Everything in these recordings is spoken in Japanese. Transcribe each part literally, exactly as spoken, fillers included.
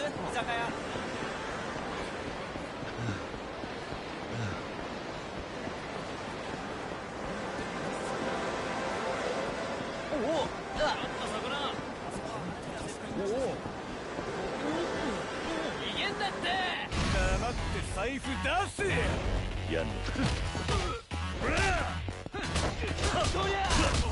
酒屋。おお、ちょっとそこな。おお、逃げんだって。黙って財布出せ。やんのか。どりゃ。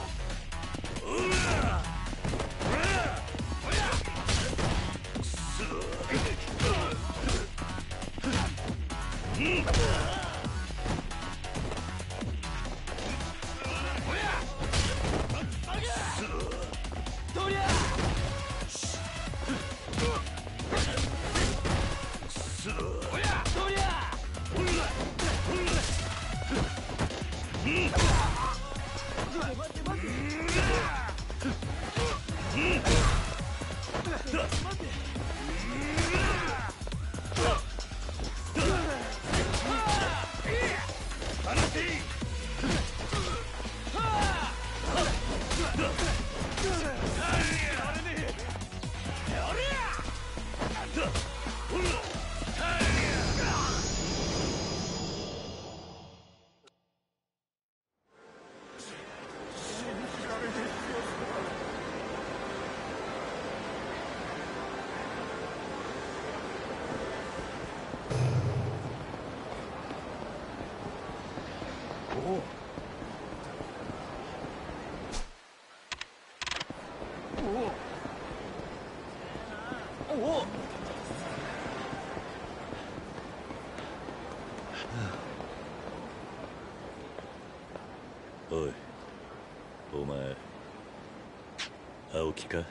おい、お前青木か？ん？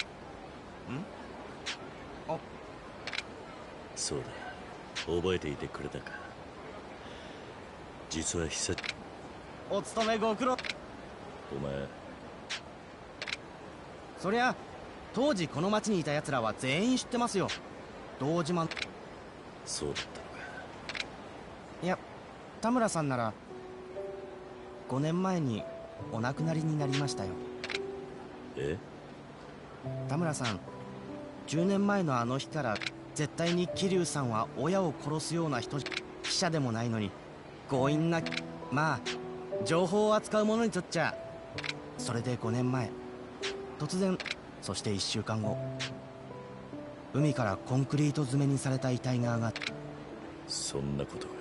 あ、 そうだ、覚えていてくれたか。実は久お勤めご苦労。 お前そりゃ当時この町にいた奴らは全員知ってますよ。堂島。 そうだったのか。 いや、田村さんならごねんまえにお亡くなりになりましたよ。 え？ 田村さん、じゅうねんまえのあの日から絶対に桐生さんは親を殺すような人、記者でもないのに強引な、まあ情報を扱う者にとっちゃ。それでごねんまえ突然、そしていっしゅうかんご、海からコンクリート詰めにされた遺体が上がった。 そんなことが。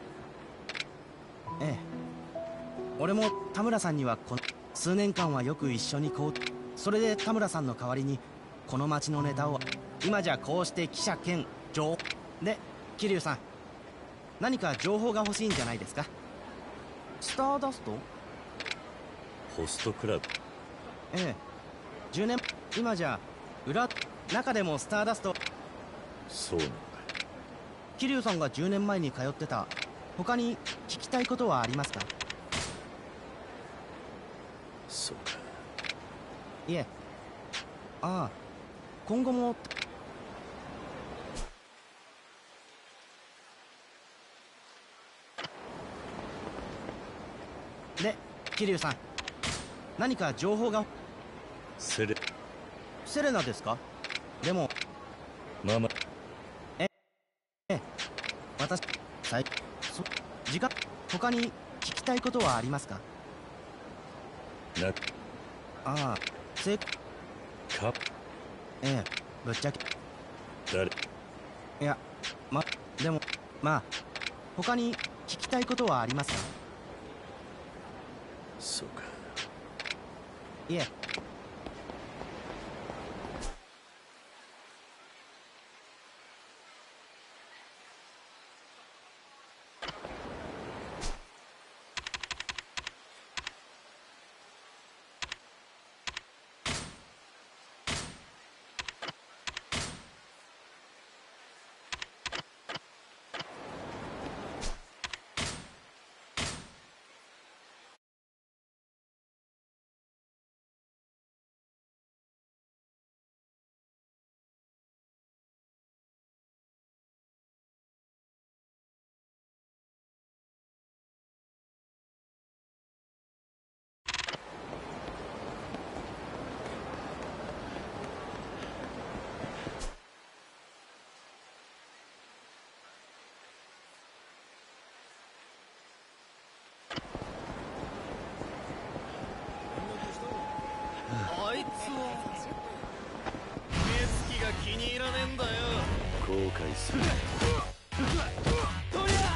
ええ、俺も田村さんにはこの数年間はよく一緒にこう、それで田村さんの代わりにこの町のネタを、今じゃこうして記者兼情報で。桐生さん、何か情報が欲しいんじゃないですか？スターダスト？ ホストクラブ？ ええ、じゅうねん、今じゃ裏中でもスターダスト。 そうなのか。 桐生さんがじゅうねんまえに通ってた、他に聞きたいことはありますか？ そうか。 いえ、ああ、今後も。で、桐生さん、何か情報が。 セレセレナですか？でもママ。 ええ、私、最そ時間、他に聞きたいことはありますか？ なああ、せかええ、ぶっちゃけ。 誰？ いや、ま、でも、まあ、他に聞きたいことはありますか？ そうか。 いえ。 らねえんだよ。 後悔する。 とりゃ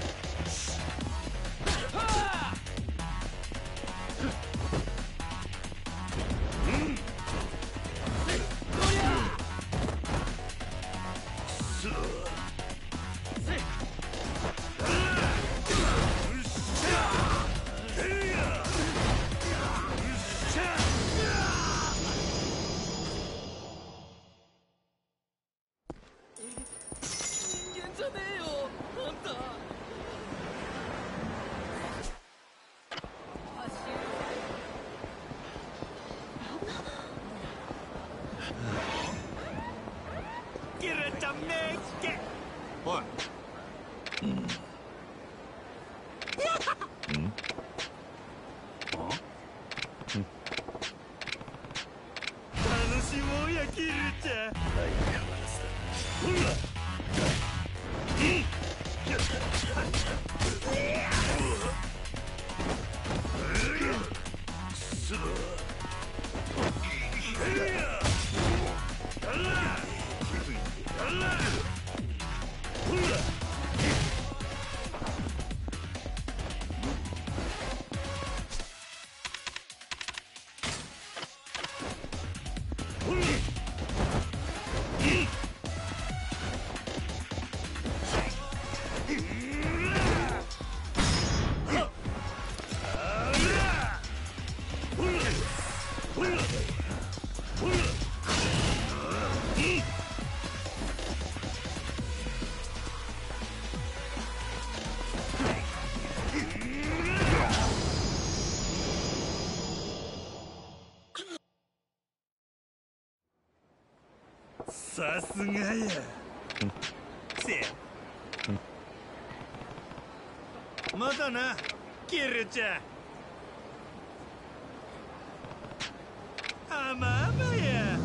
さすがや。せや。またな、キルちゃん。あまあまや。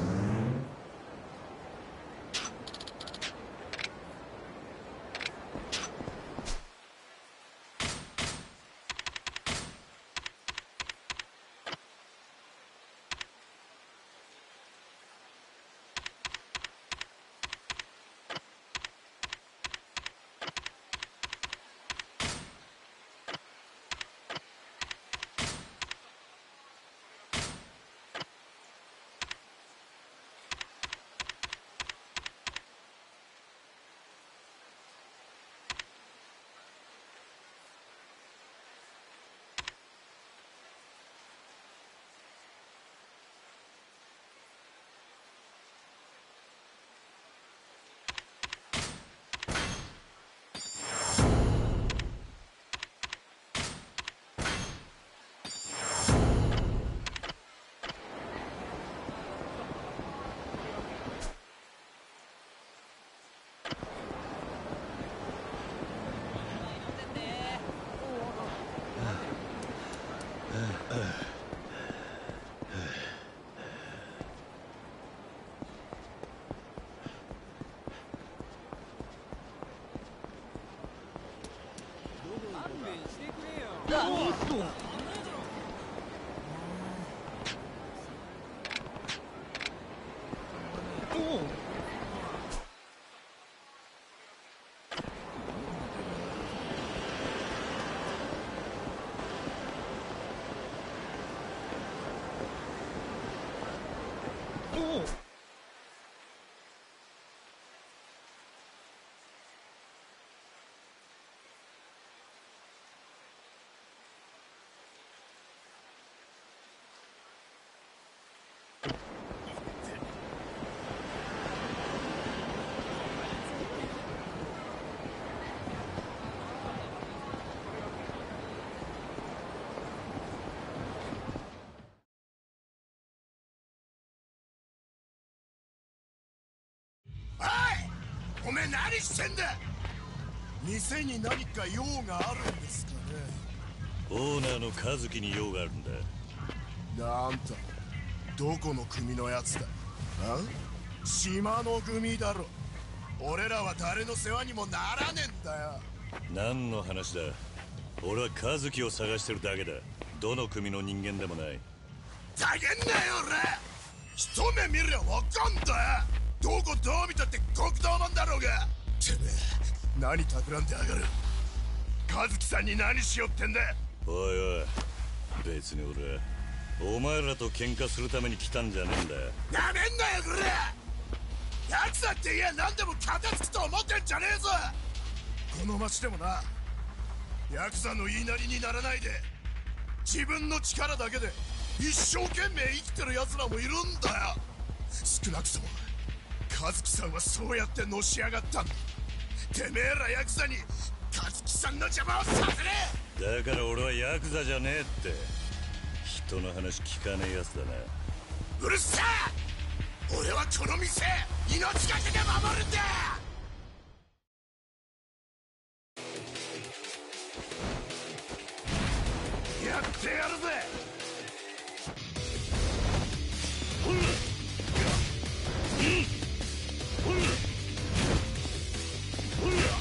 おめえ何してんだ。店に何か用があるんですかね。 オーナーの和樹に用があるんだ。 なんとどこの組のやつだ。あ島の組だろ。俺らは誰の世話にもならねえんだよ。 何の話だ。俺は和樹を探してるだけだ。どの組の人間でもない。 ざけんなよ俺。一目見りゃわかんだよ。どこどう見て何企んでやがる。和樹さんに何しよってんだ。 おいおい、別に俺はお前らと喧嘩するために来たんじゃねえんだよ。 なめんなよこれ。ヤクザって言え何でも片付くと思ってんじゃねえぞ。この町でもな、ヤクザの言いなりにならないで自分の力だけで一生懸命生きてる奴らもいるんだよ。少なくとも和樹さんはそうやってのし上がったんだ。てめえらヤクザに和樹さんの邪魔をさせねえ。だから俺はヤクザじゃねえって。人の話聞かねえやつだな。 うるせえ。俺はこの店命がけで守るんだ。やってやるぜ。ほら、うん、ほら、ほら、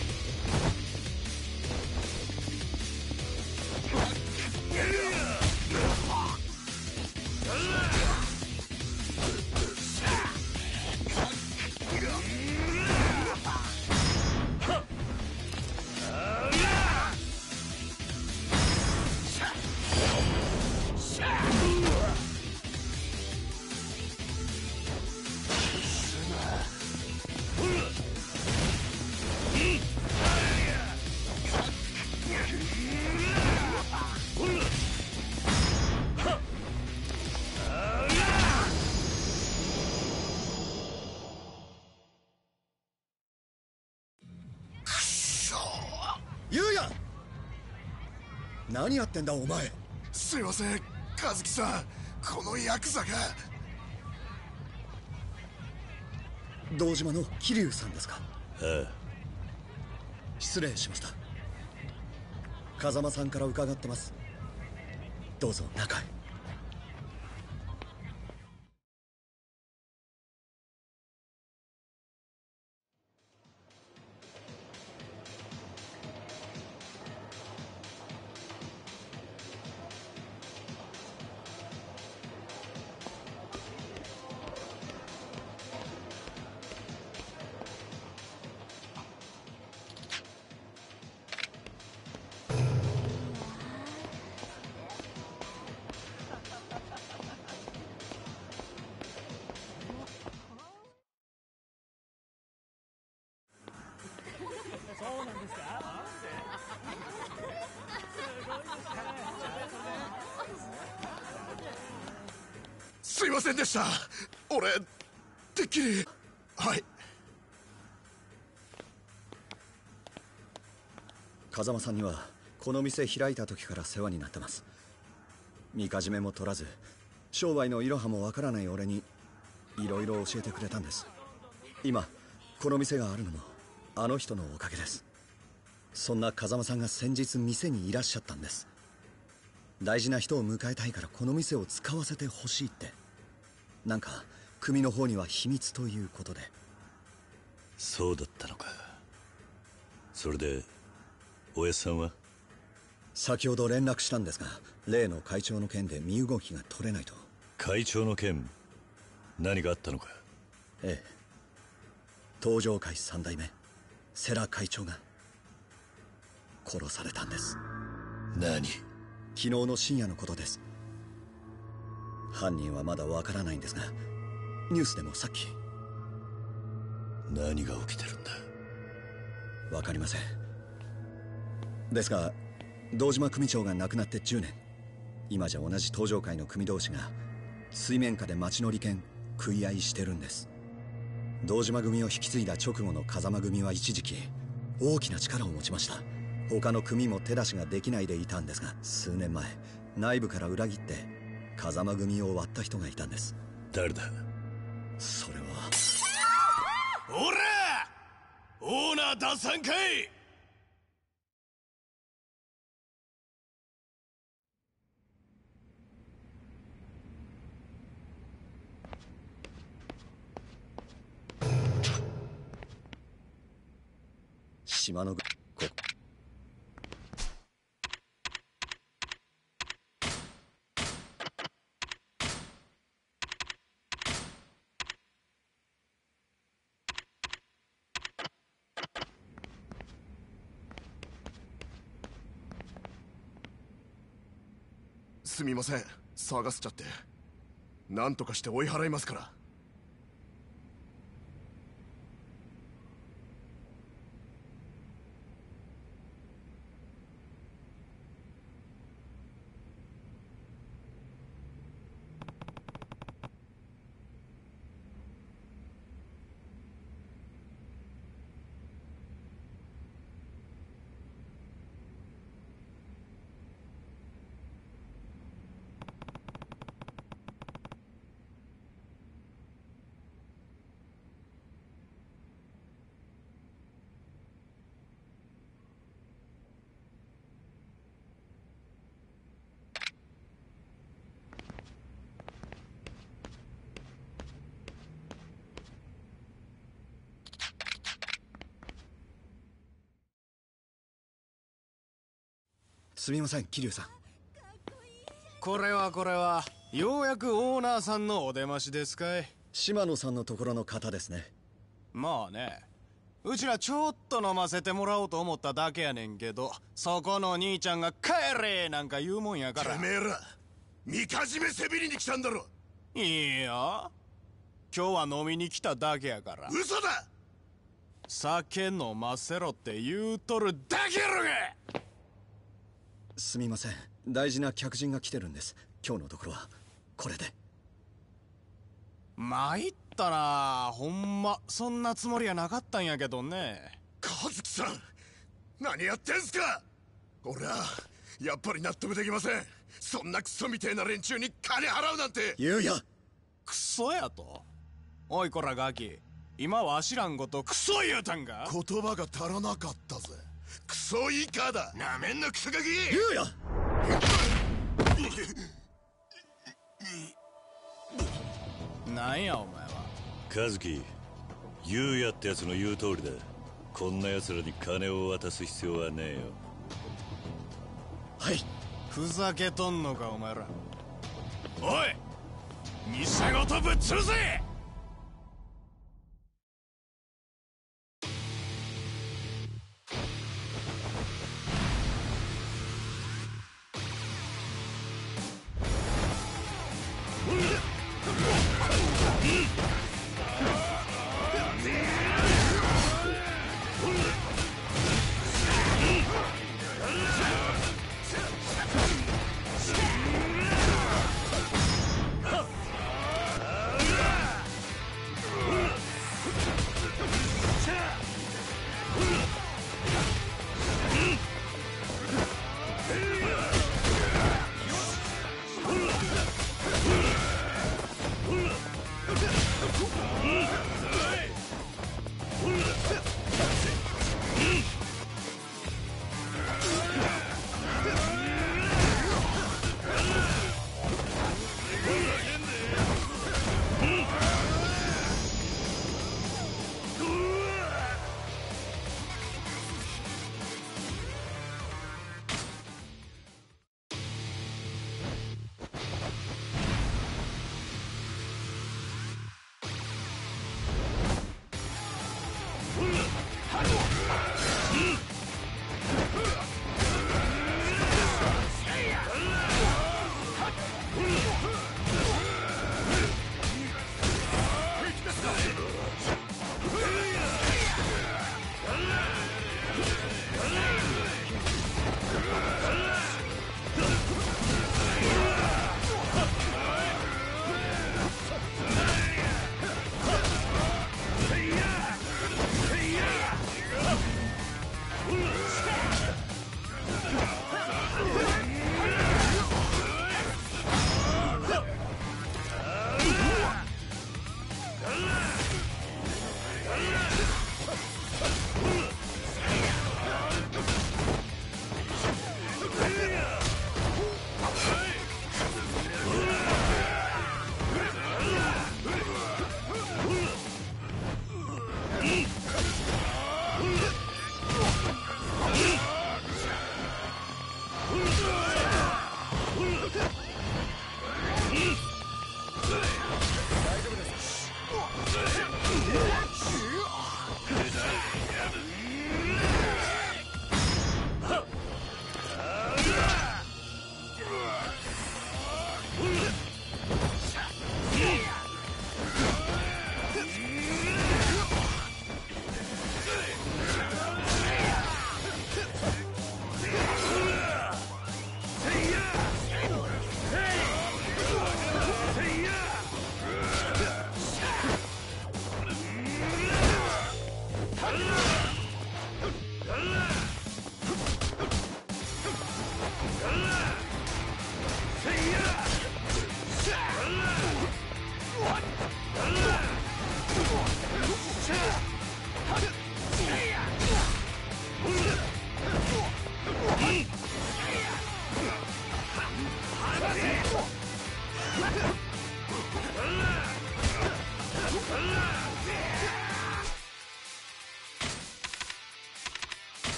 ゆうや、何やってんだお前。 すいません和樹さん、このヤクザが。 堂島の桐生さんですか。 ああ、 失礼しました。風間さんから伺ってます。どうぞ中へ。 すいませんでした。俺てっきり。はい。 風間さんにはこの店開いた時から世話になってます。みかじめも取らず商売のいろはもわからない俺にいろいろ教えてくれたんです。今この店があるのもあの人のおかげです。そんな風間さんが先日店にいらっしゃったんです。大事な人を迎えたいからこの店を使わせてほしいって。なんか組の方には秘密ということで。 そうだったのか。それでおやっさんは？ 先ほど連絡したんですが、例の会長の件で身動きが取れないと。 会長の件、何があったのか？ ええ、東上会三代目世良会長が殺されたんです。 何？ 昨日の深夜のことです。犯人はまだわからないんですが、ニュースでもさっき。 何が起きてるんだ？ わかりません。ですが堂島組長が亡くなってじゅうねん。今じゃ同じ東上会の組同士が水面下で町の利権食い合いしてるんです。堂島組を引き継いだ直後の風間組は一時期大きな力を持ちました。他の組も手出しができないでいたんですが、数年前内部から裏切って風間組を割った人がいたんです。 誰だ？ それは。 おらオーナー出さんかい。 島のこすみません、騒がせちゃって。何とかして追い払いますから。 すみません、桐生さん。 これはこれはようやくオーナーさんのお出ましですかい。 島野さんのところの方ですね。 まあね、うちらちょっと飲ませてもらおうと思っただけやねんけど、そこの兄ちゃんが帰れなんか言うもんやから。 てめえらみかじめせびりに来たんだろ。 いいや、今日は飲みに来ただけやから。 嘘だ。 酒飲ませろって言うとるだけやろが。 すみません、大事な客人が来てるんです。今日のところはこれで。 参ったな、ほんまそんなつもりはなかったんやけどね。 和樹さん、何やってんすか。俺はやっぱり納得できません。そんなクソみてえな連中に金払うなんて。 ゆうや、 クソやと。おいこらガキ、今は知らんことクソ言うたんか。 言葉が足らなかったぜ。クソイカだ。なめんなクソガキ。 ゆうや、 なんやお前は。 和樹、優也ってやつの言う通りだ。こんな奴らに金を渡す必要はねえよ。 はい。 ふざけとんのかお前ら。おい、店ごとぶっ潰せ。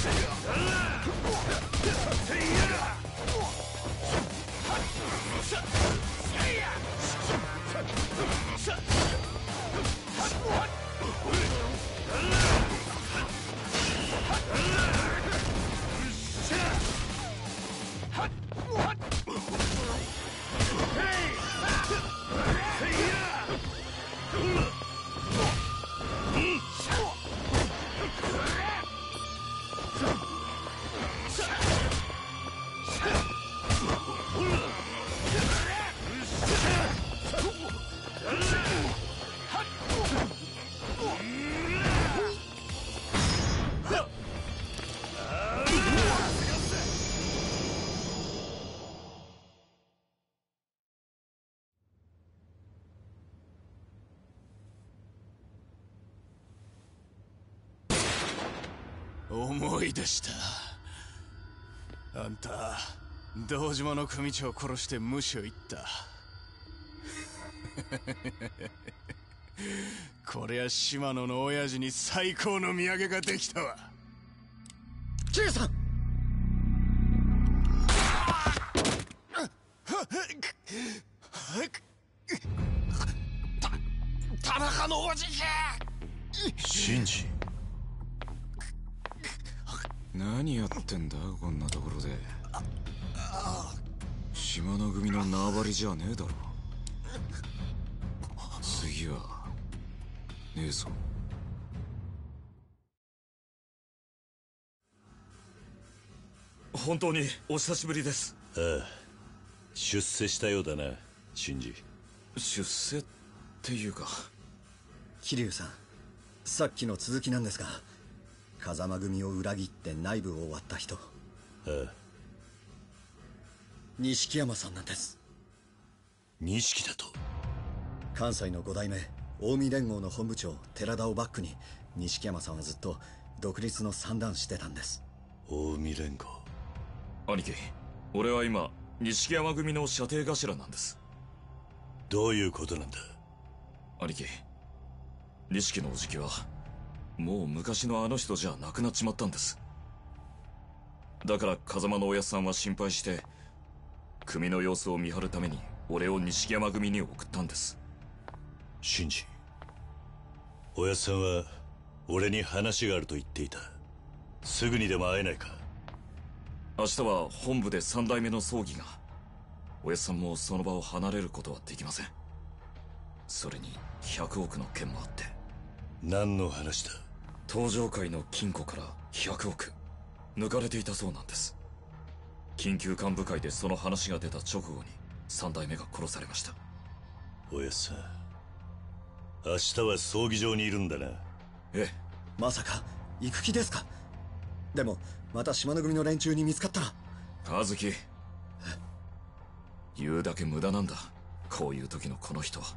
思い出した。あんた堂島の組長を殺して無所行った。こりゃ島野の親父に最高の土産ができたわ。 キリュウさん、 た田中のおじじゃ。 シンジ、 何やってんだこんなところで。島の組の縄張りじゃねえだろ。次はねえぞ。 本当にお久しぶりです。 ああ、出世したようだなシンジ。 出世っていうか。 桐生さん、さっきの続きなんですが、風間組を裏切って内部を割った人、 ああ、 錦山さんなんです。 錦だと。 関西の五代目近江連合の本部長寺田をバックに錦山さんはずっと独立の算段してたんです。 近江連合。 兄貴、俺は今錦山組の射程頭なんです。 どういうことなんだ兄貴、錦のおじきはもう昔のあの人じゃなくなっちまったんです。だから風間のおやっさんは心配して組の様子を見張るために俺を錦山組に送ったんです。 シンジ、おやっさんは俺に話があると言っていた。すぐにでも会えないか。 明日は本部で三代目の葬儀が。おやっさんもその場を離れることはできません。それにひゃくおくの件もあって。 何の話だ。 東上界の金庫からひゃくおく抜かれていたそうなんです。緊急幹部会でその話が出た直後に三代目が殺されました。 おやっさん、明日は葬儀場にいるんだな。 ええ。 まさか行く気ですか。でもまた島の組の連中に見つかったら。 和樹、言うだけ無駄なんだ、こういう時のこの人は。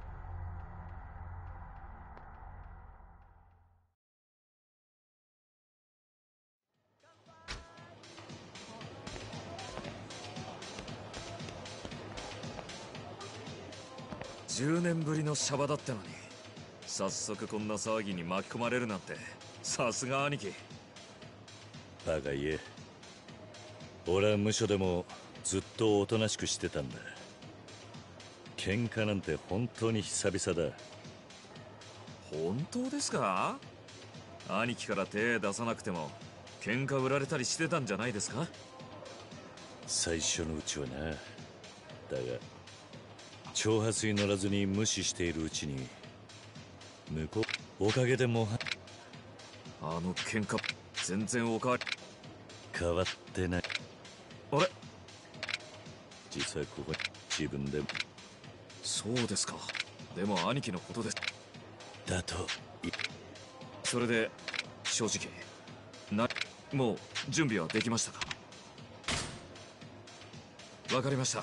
じゅうねんぶりのシャバだったのに早速こんな騒ぎに巻き込まれるなんて、さすが兄貴。 バカ言え。俺は無所でもずっとおとなしくしてたんだ。喧嘩なんて本当に久々だ。 本当ですか？兄貴から手出さなくても喧嘩売られたりしてたんじゃないですか？ 最初のうちはな。だが挑発に乗らずに無視しているうちに、向こうおかげでもあの喧嘩全然おかわり変わってない。 あれ、 実はここ自分で。 そうですか。でも兄貴のことです。 だとそれで正直な、もう準備はできましたか？わかりました。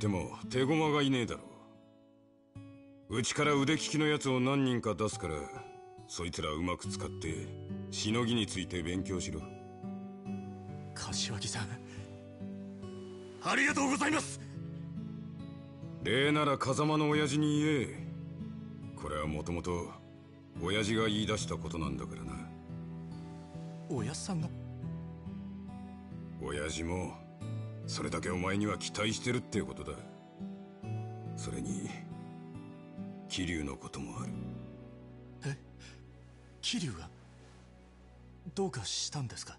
っても手駒がいねえだろう。うちから腕利きのやつを何人か出すから、そいつらうまく使ってしのぎについて勉強しろ。 柏木さん、 ありがとうございます。 礼なら風間の親父に言え。これはもともと親父が言い出したことなんだからな。 親さんが？ 親父もそれだけお前には期待してるってことだ。それに桐生のこともある。 え、桐生がどうかしたんですか？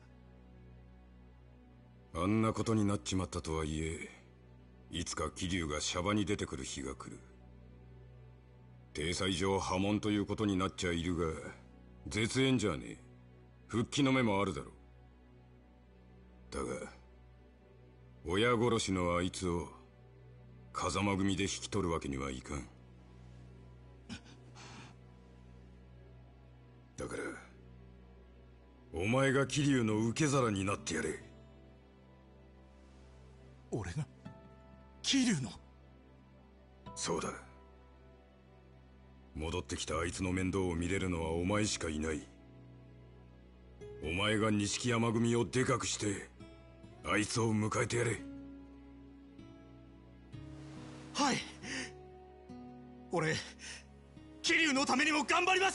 あんなことになっちまったとはいえ、いつか桐生がシャバに出てくる日が来る。体裁上破門ということになっちゃいるが、絶縁じゃねえ。復帰の目もあるだろう。だが親殺しのあいつを風間組で引き取るわけにはいかん。だからお前が桐生の受け皿になってやれ。 俺が桐生の？ そうだ。戻ってきたあいつの面倒を見れるのはお前しかいない。お前が錦山組をでかくしてあいつを迎えてやれ。 はい、俺桐生のためにも頑張ります。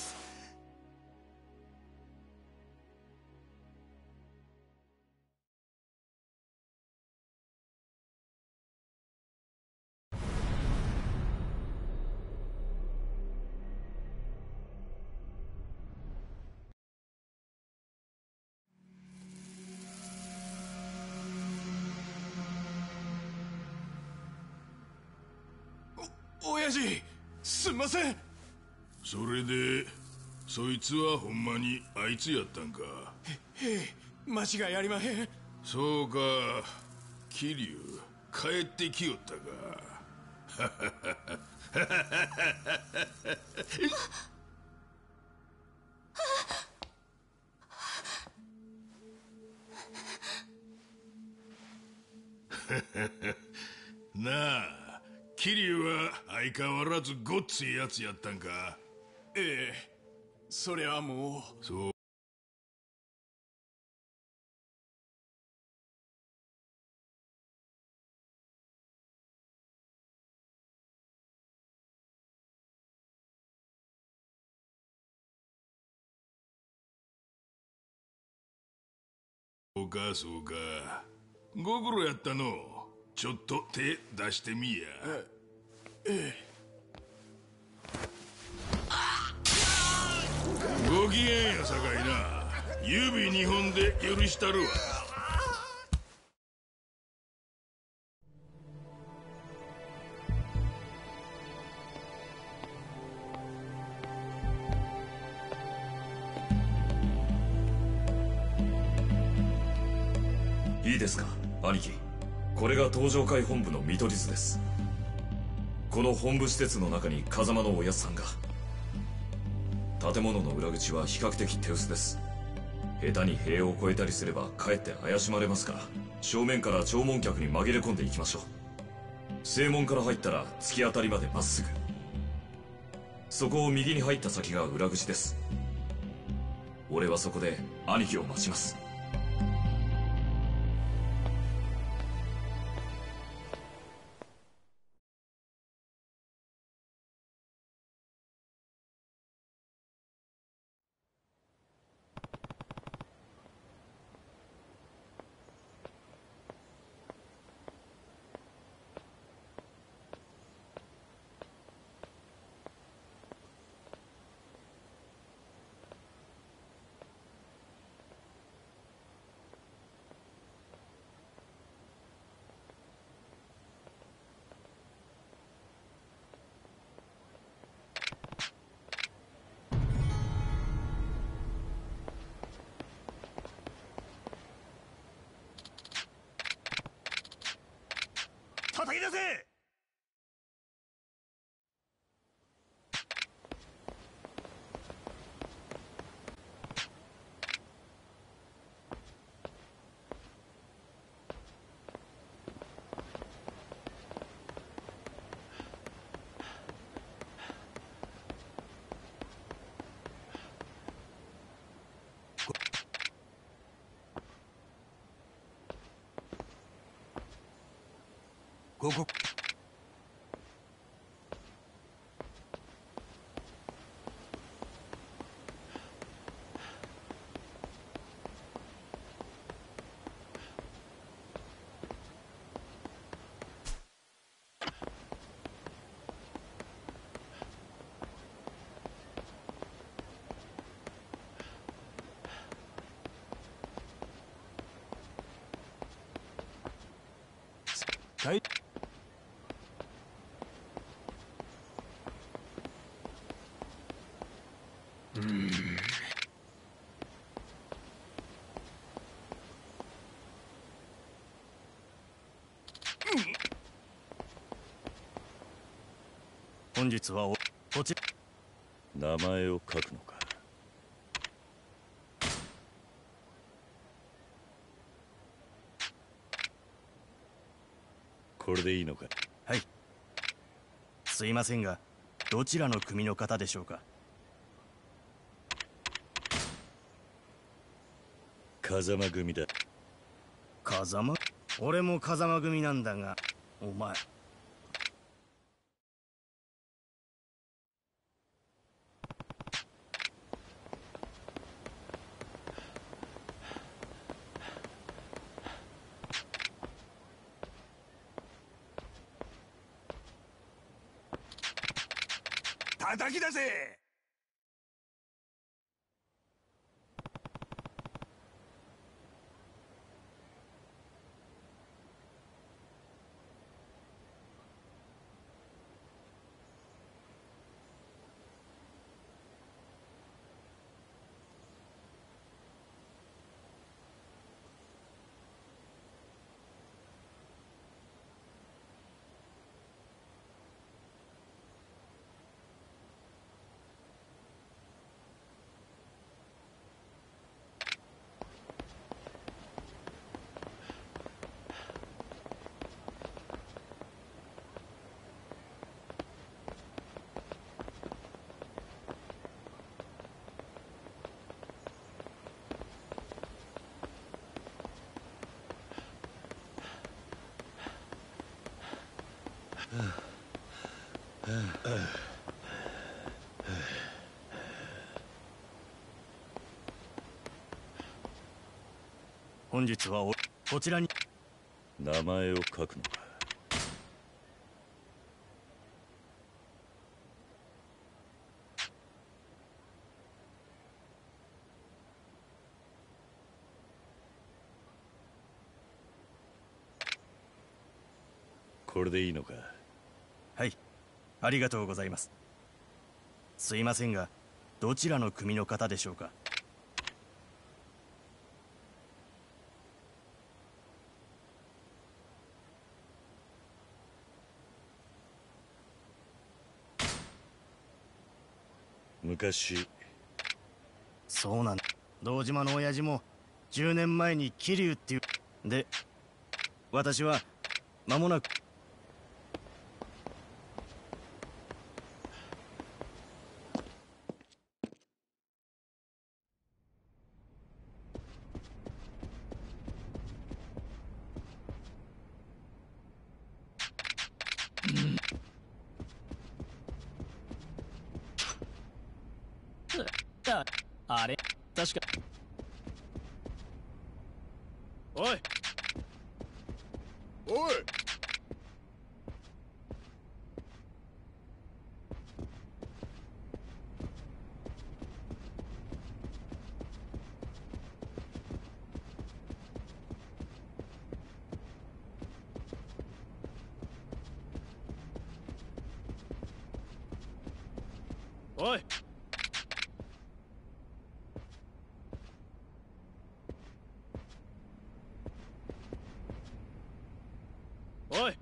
親父、すんません。 それでそいつはほんまにあいつやったんか？ へえ、間違いありまへん。 そうか、桐生帰ってきよったか。なあ、桐生は相変わらずごっついやつやったんか？ ええ、それはもう。 そうそうかそうか、ご苦労やったの。ちょっと手出してみや。 ええ。 ご機嫌やさかいな。指二本で許したるわ。 いいですか兄貴。これが東上会本部の見取り図です。この本部施設の中に風間のおやつさんが。建物の裏口は比較的手薄です。下手に塀を越えたりすればかえって怪しまれますから、正面から弔問客に紛れ込んでいきましょう。正門から入ったら突き当たりまでまっすぐ、そこを右に入った先が裏口です。俺はそこで兄貴を待ちます。 叩き出せ！ ここ。はい。うん。 本日はおこち名前を書くのか。これでいいのか。 はい。すいませんが、どちらの組の方でしょうか。 風間組だ。 風間？俺も風間組なんだが、お前。 叩き出せ。 本日はおこちらに名前を書くのか。これでいいのか。 はい、ありがとうございます。すいませんが、どちらの組の方でしょうか。 昔。 そうなんだ。堂島の親父もじゅうねんまえに桐生っていうで、私は間もなくあれ確かおいおいおいおい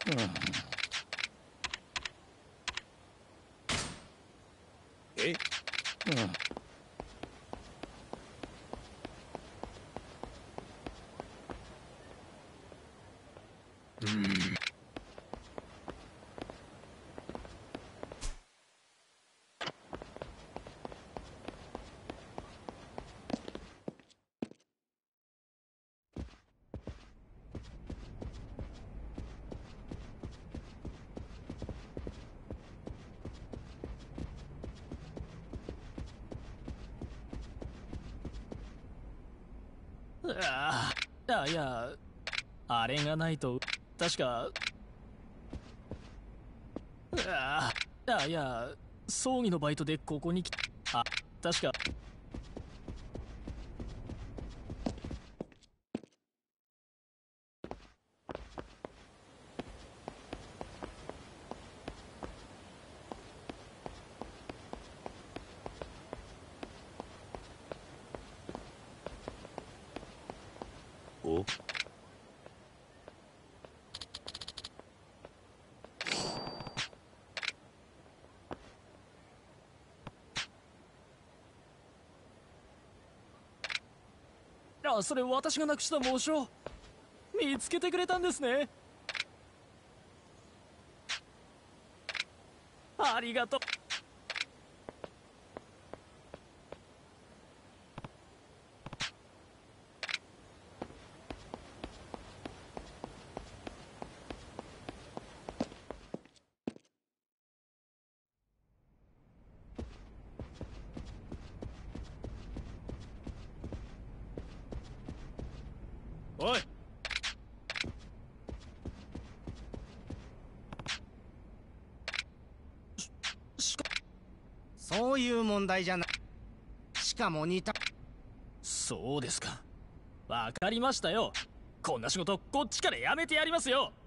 え、 ああ、いや、あれがないと、確か、ああ、いや、葬儀のバイトでここに来、あ、確か、 おあ、それ私がなくした紋章。見つけてくれたんですね。ありがとう。おい、 そういう問題じゃない。しかも似た。 そうですか。わかりましたよ。こんな仕事こっちからやめてやりますよ。